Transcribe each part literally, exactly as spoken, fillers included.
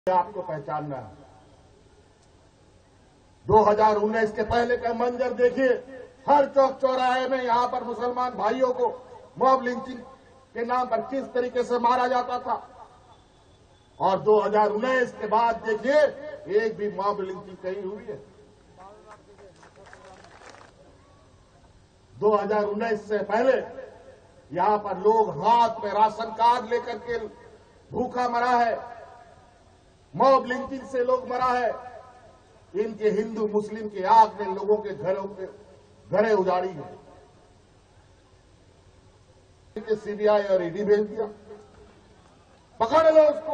आपको पहचानना है। दो हज़ार उन्नीस के पहले का मंजर देखिए, हर चौक चौराहे में यहां पर मुसलमान भाइयों को मॉब लिंचिंग के नाम पर किस तरीके से मारा जाता था। और दो हज़ार उन्नीस के बाद देखिए, एक भी मॉब लिंचिंग कहीं हुई है। दो हज़ार उन्नीस से पहले यहां पर लोग हाथ में राशन कार्ड लेकर के भूखा मरा है, मॉब लिंचिंग से लोग मरा है। इनके हिंदू मुस्लिम की आग ने लोगों के घरों के घरे उजाड़ी है। सीबीआई और ईडी भेज दिया, पकड़ लो उसको,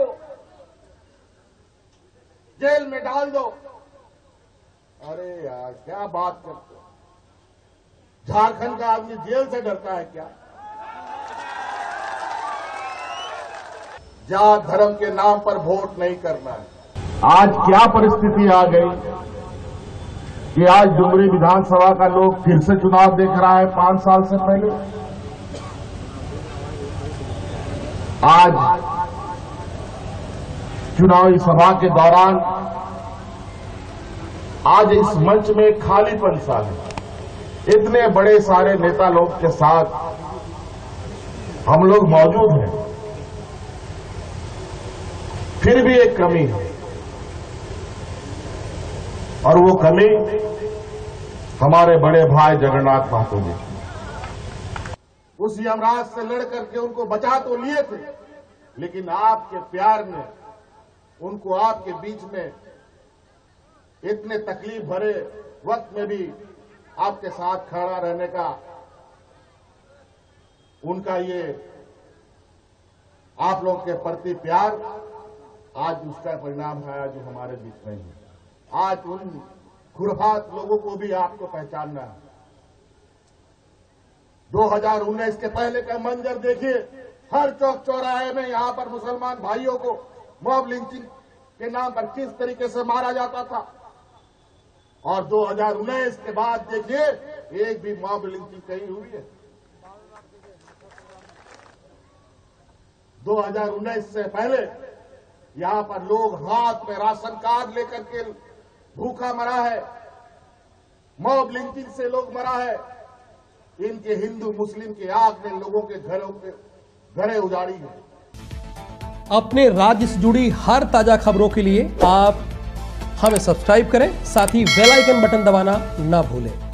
जेल में डाल दो। अरे यार, क्या बात करते हो। झारखंड का आदमी जेल से डरता है क्या? जात धर्म के नाम पर वोट नहीं करना है। आज क्या परिस्थिति आ गई कि आज डुमरी विधानसभा का लोग फिर से चुनाव देख रहा है। पांच साल से पहले आज चुनावी सभा के दौरान आज इस मंच में खालीपन सा है। इतने बड़े सारे नेता लोग के साथ हम लोग मौजूद हैं, फिर भी एक कमी है, और वो कमी हमारे बड़े भाई जगन्नाथ महतो जी। उस यमराज से लड़ करके उनको बचा तो लिए थे, लेकिन आपके प्यार ने उनको आपके बीच में इतने तकलीफ भरे वक्त में भी आपके साथ खड़ा रहने का उनका ये आप लोग के प्रति प्यार आज उसका परिणाम है जो हमारे बीच में है। आज उन खुरहात लोगों को भी आपको पहचानना है। दो हज़ार उन्नीस के पहले का मंजर देखिए, हर चौक चौराहे में यहां पर मुसलमान भाइयों को मॉब लिंचिंग के नाम पर किस तरीके से मारा जाता था। और दो हज़ार उन्नीस के बाद देखिए, एक भी मॉब लिंचिंग कहीं हुई है। दो हज़ार उन्नीस से पहले यहां पर लोग हाथ में राशन कार्ड लेकर के भूखा मरा है, मॉब लिंचिंग से लोग मरा है। इनके हिंदू मुस्लिम की आग ने लोगों के घरों के घरे उजाड़ी है। अपने राज्य से जुड़ी हर ताजा खबरों के लिए आप हमें सब्सक्राइब करें, साथ ही बेल आइकन बटन दबाना ना भूलें।